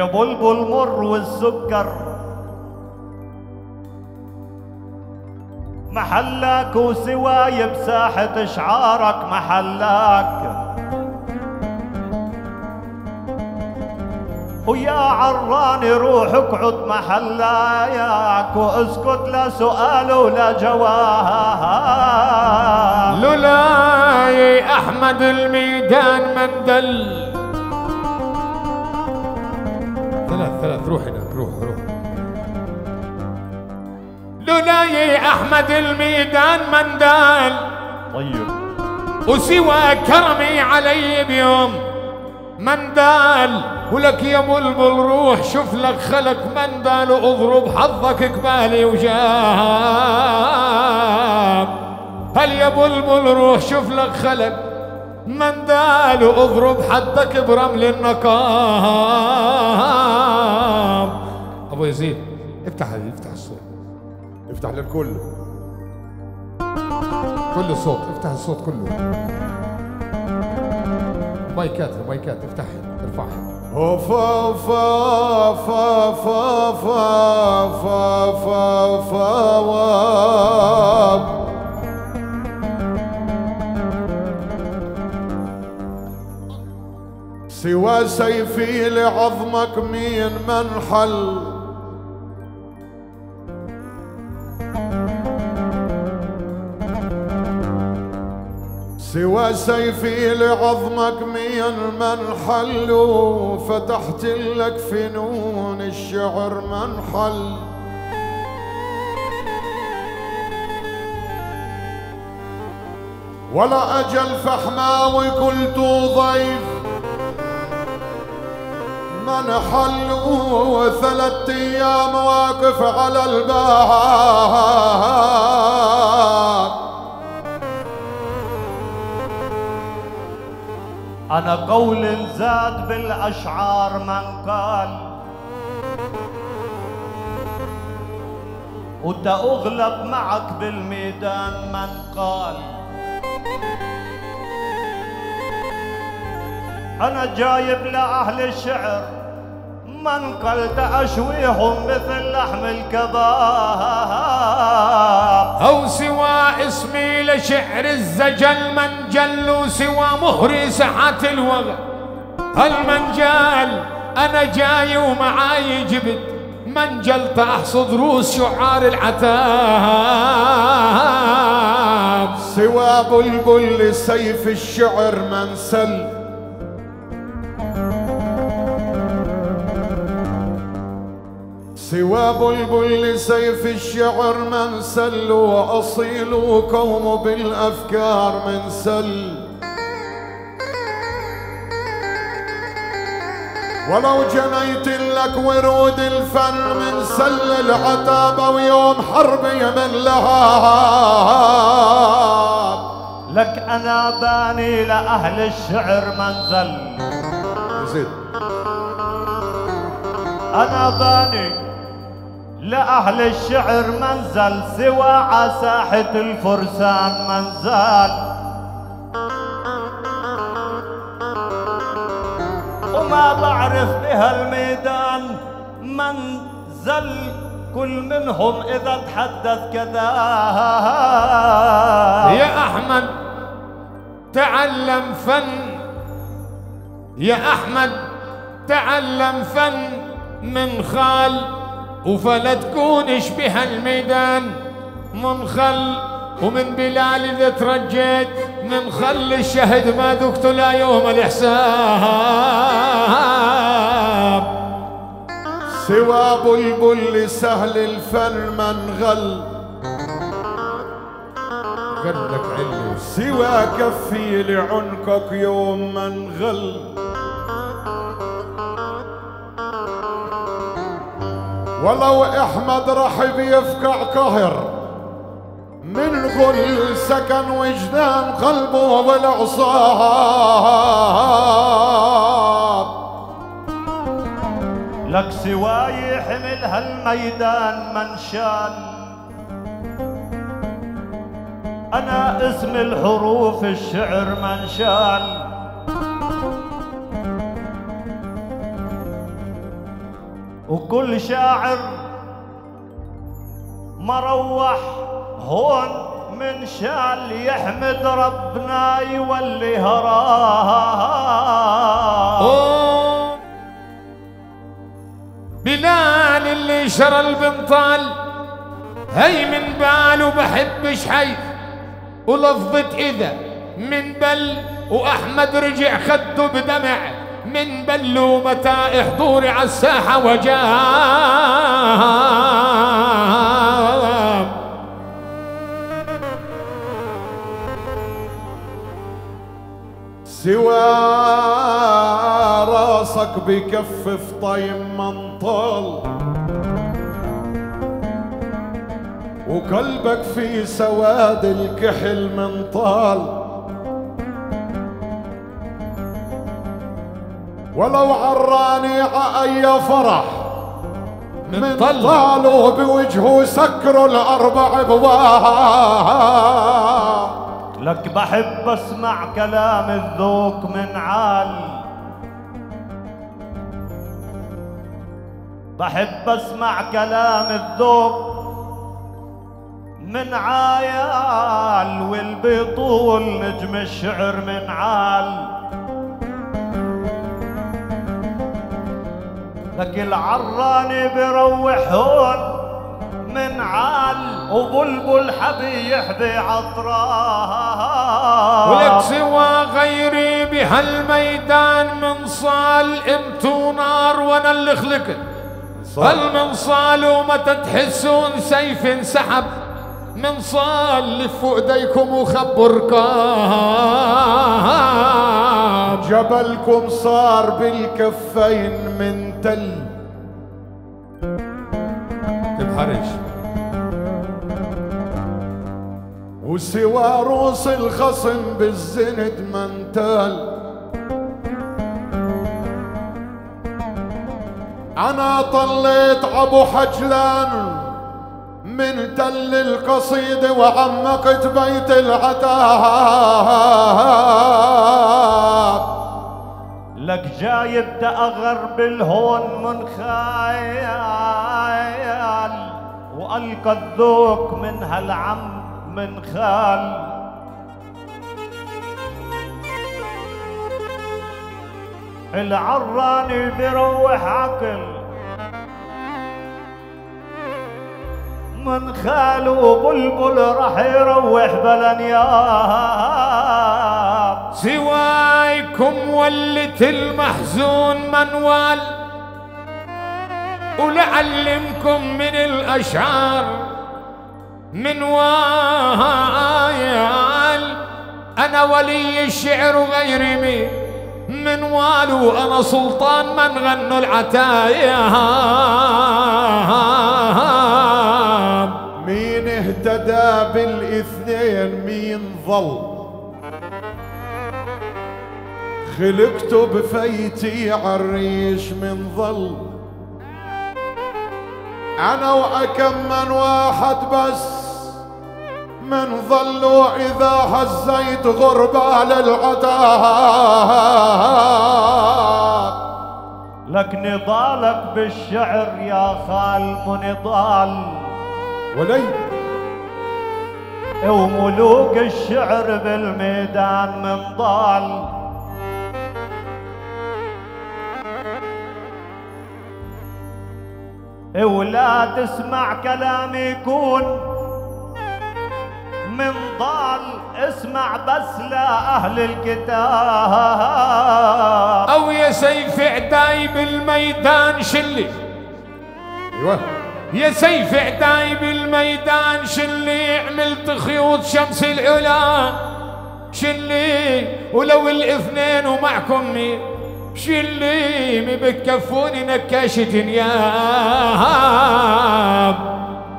يا بلبل مر والسكر محلاك وسواي بساحة شعارك محلاك ويا عراني روح اقعد محلاك واسكت لا سؤال ولا جواب. لولاي احمد الميدان من دل. ثلاث روح هناك روح. لولاي احمد الميدان من دل. طيب وسوى كرمي علي بيوم من دال. ولك يا بلبل روح شوف لك خلق مندال واضرب حظك قبالي وجاب. هل يا بلبل روح شوف لك خلق مندال واضرب حدك برمل النقاب. ابو يزيد افتح الصوت، افتح للكل كل الصوت، افتح الصوت كله. مايكات افتحها ارفعها. فا فا فا فا فا فا فا فا سوى سيفي لعظمك مين منحل. سوى سيفي لعظمك مين منحل. فتحت لك فنون الشعر منحل. ولا أجل فحماوي قلت ضيف منحل. وثلاث أيام واقف على الباب. أنا قول زاد بالأشعار من قال وتأغلب معك بالميدان من قال. أنا جايب لأهل الشعر من قلت أشويهم مثل لحم الكباب. أو سوى اسمي لشعر الزجل منجل. سوى مهري ساحات الوغى المنجل. أنا جاي ومعاي جبت منجل تحصد روس شعار العتاب. سوى بلبل لسيف الشعر منسل. سوى بلبل لسيف الشعر منسل. وأصيل قوم بالأفكار منسل. ولو جنيت لك ورود الفن من سل العتاب. ويوم حربي من لهاب. لك أنا باني لأهل الشعر منزل. زيد أنا باني لأهل الشعر منزل. سوى عساحة الفرسان منزل. وما بعرف بهالميدان منزل. كل منهم إذا تحدث كذا. يا أحمد تعلم فن. يا أحمد تعلم فن من خال. وفلا تكونش بهالميدان منخل. ومن بلال إذا ترجيت من خل الشهد ما ذقت لا يوم الحساب. سوى بلبل لسهل الفن منغل. غلك علي. سوى كفي لعنقك يوم منغل. ولو احمد رحب يفقع قهر من غل سكن وجدان قلبه بالعصاب. لك سواي حمل هالميدان منشان. أنا اسم الحروف الشعر منشان. وكل شاعر مروح هون من شال يحمد ربنا يولي هراه. بلال اللي شرى البنطال هي من باله بحبش حي ولفظة إذا من بل، وأحمد رجع خده بدمع من بل، ومتى حضوري عالساحة وجاب. سوى راسك بكفف طيم منطال، وقلبك في سواد الكحل منطال، ولو عراني عأي فرح من طالوا بوجهه سكروا الأربع بواب. لك بحب اسمع كلام الذوق من عال، بحب اسمع كلام الذوق من عيال، والبطول نجم الشعر من عال. لك العراني بروح هون من عال، وبلبل حبي يحبي عطراه. ولك سوى غيري بهالميدان من صال، انتو نار وانا اللي خلقت هالمنصال، ومتى تحسون سيف انسحب من صال لفوا ايديكم وخبوا ركاب. جبلكم صار بالكفين من تل تبحرش، وسوى روس الخصم بالزند منتال. أنا طليت أبو حجلان من تل القصيدة وعمقت بيت العتاب. لك جايب تأغر بالهون من خيال، وألقى الذوق من هالعم من خال. العراني بروح عقل من خال، وبلبل رح يروح بلنياب. سوايكم ولت المحزون منوال، ولعلمكم من الأشعار منوال. أنا ولي الشعر وغيري مين منوال، وأنا سلطان من غنوا العتاياب. مين اهتدى بالاثنين مين ظل، خلقته بفيتي عالريش من ظل. أنا وأكم من واحد بس من ظلوا إذا هزيت غربال العتاب. لك نضالك بالشعر يا خال منضال، ولي وملوك الشعر بالميدان من ضال. ولا تسمع كلامي يكون من ضال، اسمع بس لأهل الكتاب. أو يا سيف عداي بالميدان شلي، ايوه يا سيف عداي بالميدان شلي، عملت خيوط شمس العلا شلي، ولو الاثنين ومعكم مين شلي، مي بتكفوني نكاشة نياب.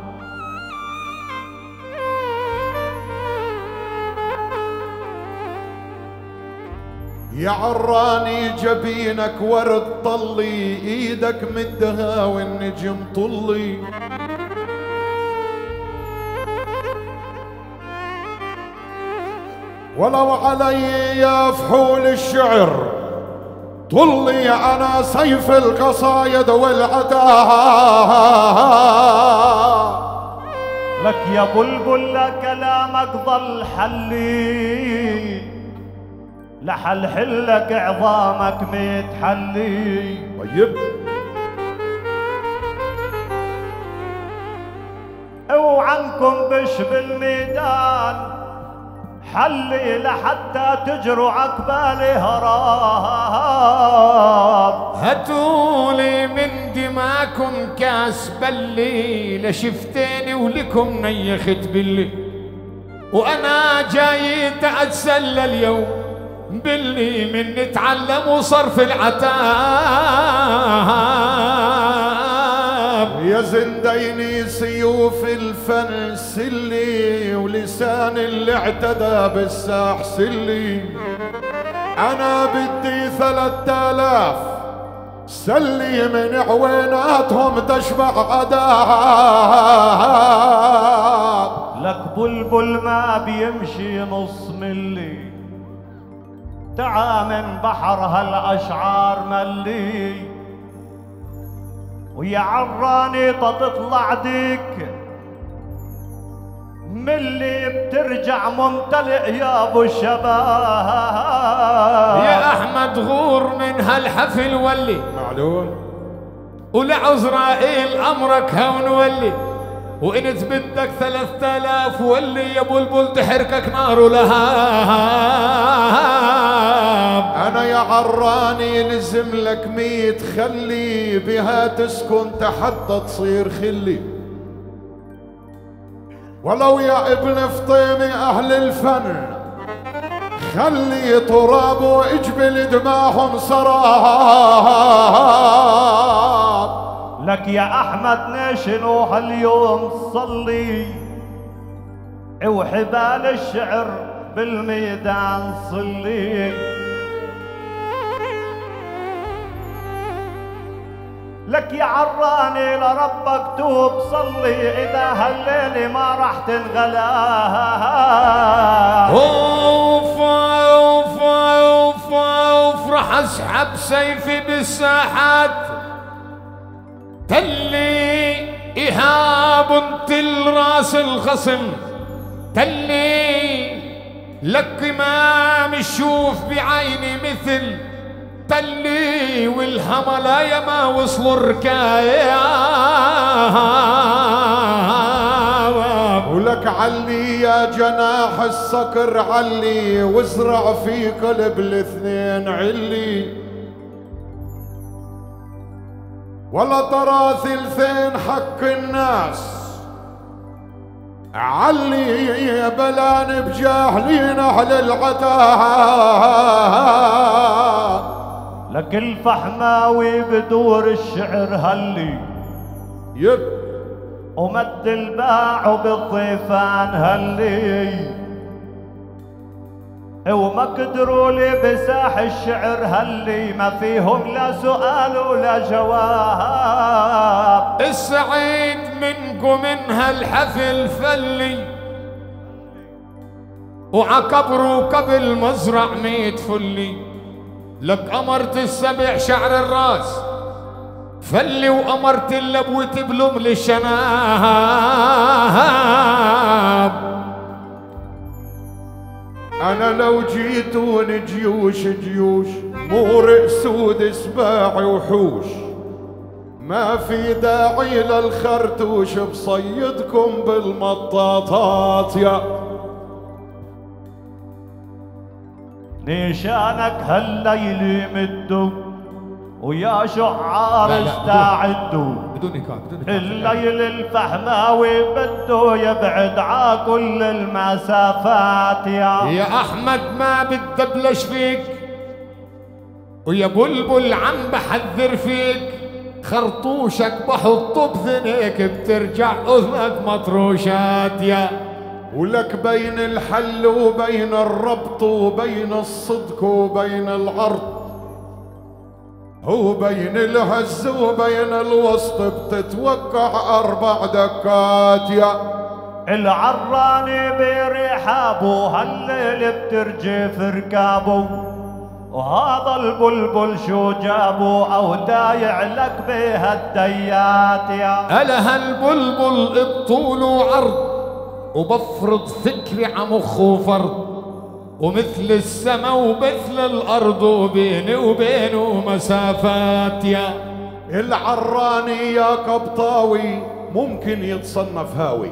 يا عراني جبينك ورد طلي، ايدك مدها والنجم طلي. ولو علي يا فحول الشعر طلي أنا سيف القصايد والعتاب. لك يا بلبل لا كلامك ضل حلي، لحلحلك عظامك متحلي. طيب وعنكم بش بالميدان حلي لحتى تجروا عقبالي هراب. هاتولي من دماكم كاس بلي لشفتيني ولكم نيخت باللي، وانا جاي اتسلى اليوم باللي من نتعلم وصرف العتاب. يا زنديني سيوف الفن سلي، ولسان اللي اعتدى بالساح سلي. انا بدي 3000 سلي من عويناتهم تشبع عذاب. لك بلبل ما بيمشي نص ملي، تعا من بحر هالاشعار ملي. ويا عراني تطلع ديك ملي بترجع ممتلئ يا ابو الشباب. يا احمد غور من هالحفل ولي معلوم، ولعزرائيل امرك هون ولي، وانت بدك 3000 ولي يا بلبل تحركك نار ولهاب. انا يا عراني لزم لك 100 خلي، بها تسكن تحت تصير خلي. ولو يا ابن فطيمي اهل الفن خلي تراب واجبل دماهم سراب. لك يا احمد نشنو هاليوم صلي، وحبال الشعر بالميدان صلي. لك يا عراني لربك توب صلي، اذا هالليله ما راح تنغلاب. اوف اوف اوف اوف راح اسحب سيفي بالساحات تلي إهاب الراس الخصم تلي لك ما مشوف بعيني مثل تلي والهملايا ما وصلوا الركايا. ولك علي يا جناح الصقر علي، وازرع في قلب الاثنين علي. ولا ترى ثلثين حق الناس علي، يا بلان بجاهلين اهل العتاب. لك الفحماوي بدور الشعر هلي ومد الباع بالضيفان هلي، وما قدروا لي بساح الشعر هلي، ما فيهم لا سؤال ولا جواب. السعيد منكم من هالحفل فلي، وعكبروا قبل مزرع 100 فلي. لك أمرت السبع شعر الراس فلي، وأمرت اللبوة تبلم للشناب. أنا لو جيتون جيوش مو رأسود سباع وحوش، ما في داعي للخرتوش بصيدكم بالمطاطات. يا نيشانك هالليل يمدوا ويا شعار استعدوا، الليل الفحماوي بده يبعد ع كل المسافات. يا احمد ما بدي ابلش فيك، ويا بلبل عم بحذر فيك، خرطوشك بحطه بذنيك بترجع اذنك مطروشات. يا ولك بين الحل وبين الربط، وبين الصدق وبين العرض، وبين الهز وبين الوسط بتتوقع 4 دكات. يا العراني برحابه هالليل بترجف ركابه، وهذا البلبل شو جابوا او دايع لك بها الديات يا ألا هالبلبل بطول وعرض وبفرض فكري عمخه فرض ومثل السما ومثل الأرض وبيني وبينه مسافات يا العراني يا قبطاوي ممكن يتصنف هاوي.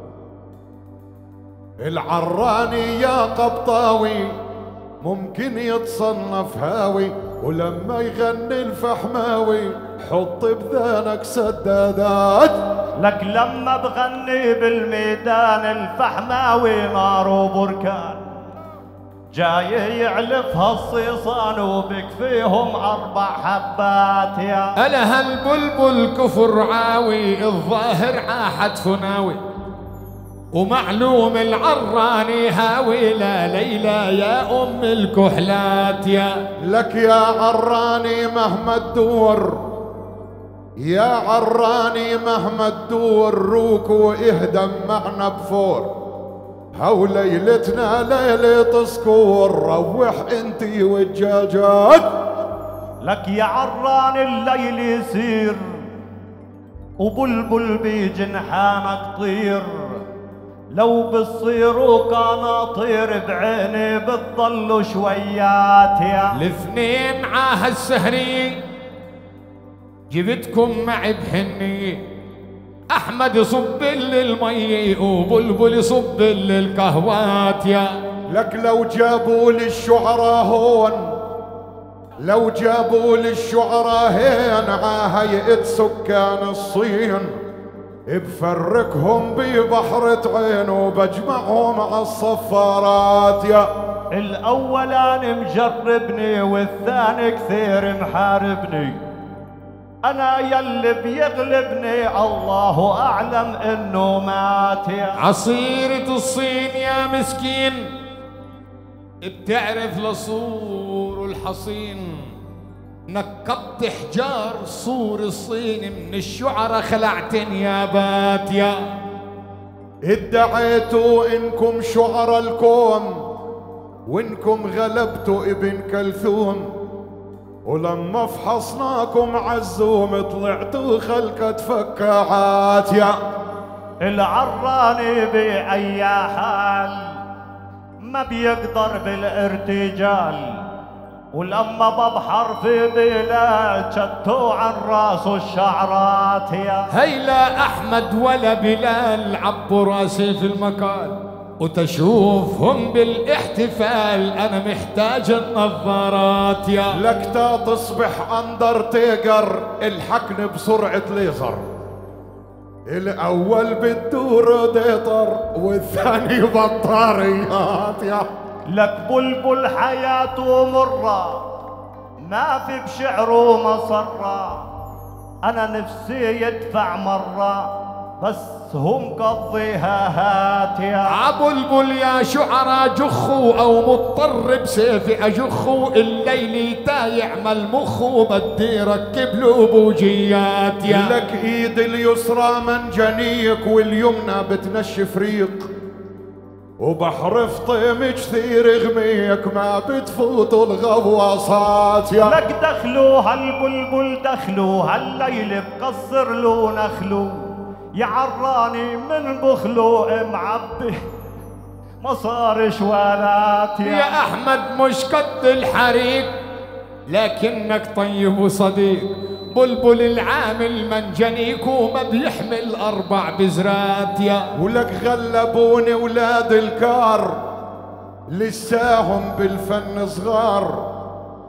العراني يا قبطاوي ممكن يتصنف هاوي، ولما يغني الفحماوي حط بذانك سدادات. لك لما بغني بالميدان الفحماوي نار وبركان، جاي يعلفها الصيصان وبكفيهم 4 حبات يا ألا هالبلبل كفر عاوي الظاهر عاحد فناوي، ومعلوم العراني هاوي لا ليلى يا أم الكحلات يا لك يا عراني مهما تدور، يا عراني مهما تدور روك واهدم معنا بفور، هو ليلتنا ليلة سكور روح انتي والجاجات. لك يا عراني الليل يسير وبلبل بجنحانك طير، لو بتصيروا قناطير بعيني بتضلوا شويات يا الاثنين عاها السهري جبتكم معي بحني، احمد يصب المي وبلبل يصب القهوات يا لك لو جابوا للشعراء هون، لو جابوا للشعراء هين عاهيئة سكان الصين بفركهم ببحرة عين وبجمعهم على الصفارات يا الأولان مجربني والثاني كثير محاربني، أنا يلي بيغلبني الله أعلم إنه مات يا عصيرة الصين يا مسكين بتعرف لصور الحصين، نكبت حجار صور الصين من الشعراء خلعتن يا بات يا ادعيتوا انكم شعراء الكون وانكم غلبتوا ابن كلثوم، ولما فحصناكم عزوم طلعتوا خلقة فكاعات يا العراني بأي حال ما بيقدر بالارتجال، ولما ببحر في بلاد شتوا عن راسه الشعرات يا هيلا احمد ولا بلال عبوا راسي في المكان وتشوفهم بالاحتفال انا محتاج النظارات يا لك تا تصبح اندرتيجر الحقن بسرعة ليزر، الاول بتدور ديطر والثاني بطاريات يا لك بلبل حياته مرة ما في بشعره مصرة، أنا نفسي يدفع مرة بس هم قضيها هات يا عبلبل يا شعراء جخو او مضطر بسيفي اجخو الليل تايع ملمخو بدي ركب له بوجيات يا لك ايد اليسرى منجنيك واليمنى بتنشف ريق، وبحر فطيم كثير غميك ما بتفوتوا الغواصات يا لك دخلوا هالبلبل دخلوا هالليل بقصر له نخلو، يا عراني من بخلو معبي مصار شوالات يا احمد مش قد الحريق لكنك طيب وصديق، بلبل العامل منجنيك وما بيحمل 4 بزرات يا ولك غلبوني ولاد الكار لساهم بالفن صغار،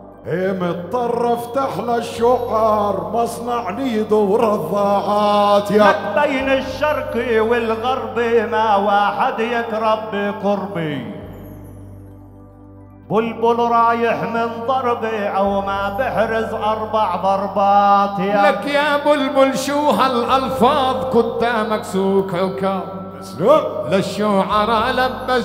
مضطر افتح للشعار مصنع يدور الضاعات يا لك بين الشرقي والغربي ما واحد يقرب بقربي، بلبل رايح من ضربي او ما بحرز 4 ضربات يا لك يا بلبل شو هالالفاظ قدامك سوق عكاظ للشعراء لبس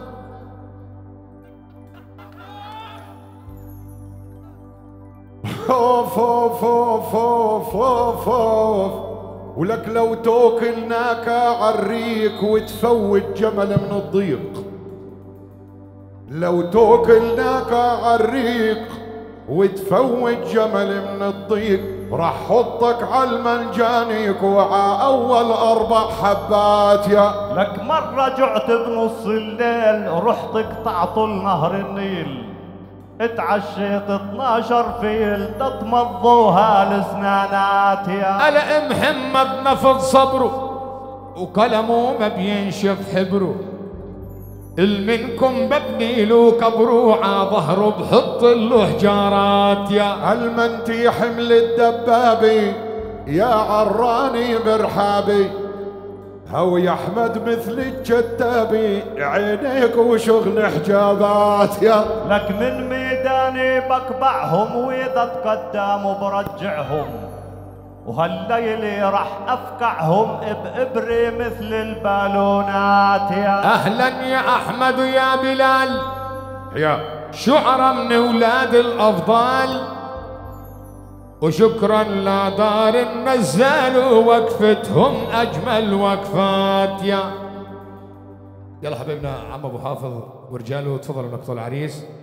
اوف اوف اوف اوف اوف اوف. ولك لو توكلناك عالريق وتفوت جمل من الضيق، لو توكلناك عالريق وتفوت جمل من الضيق راح حطك عالمنجانيك وعا اول 4 حبات يا. لك مرة جعت بنص الليل رحت قطعت نهر النيل اتعشيت 12 فيل تتمضوها الاسنانات يا. ألا محمد نفض صبره وكلمه ما بينشف حبره المنكم ببني له كبره ع ظهره بحط له حجارات يا. المنتي حمل الدبابي يا عراني برحابي هو يا احمد مثل الجتابي عينيك وشغل حجابات يا. لك من ميداني بقبعهم واذا تقدموا برجعهم وهالليلة راح افقعهم بإبرة مثل البالونات يا. اهلا يا احمد ويا بلال يا شعرة من اولاد الافضال وشكرا لدار النزال ووقفتهم اجمل وقفات يا. يلا حبيبنا عم ابو حافظ ورجاله تفضلوا نقطوا العريس.